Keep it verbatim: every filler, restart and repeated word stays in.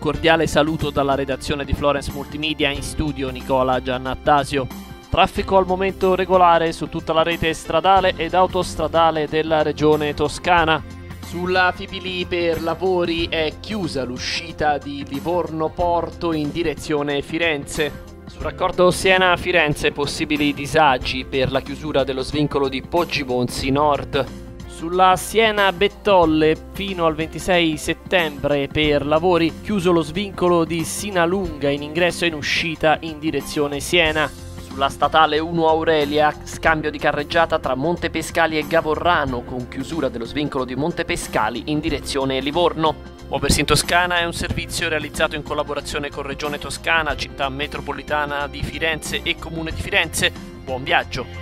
cordiale saluto dalla redazione di Florence Multimedia, in studio Nicola Giannattasio. Traffico al momento regolare su tutta la rete stradale ed autostradale della regione Toscana. Sulla Fibili per lavori è chiusa l'uscita di Livorno Porto in direzione Firenze. Sul raccordo Siena-Firenze possibili disagi per la chiusura dello svincolo di Poggibonsi Nord. Sulla Siena-Bettolle fino al ventisei settembre per lavori chiuso lo svincolo di Sinalunga in ingresso e in uscita in direzione Siena. Sulla statale uno Aurelia, scambio di carreggiata tra Montepescali e Gavorrano con chiusura dello svincolo di Montepescali in direzione Livorno. Muoversi in Toscana è un servizio realizzato in collaborazione con Regione Toscana, Città Metropolitana di Firenze e Comune di Firenze. Buon viaggio!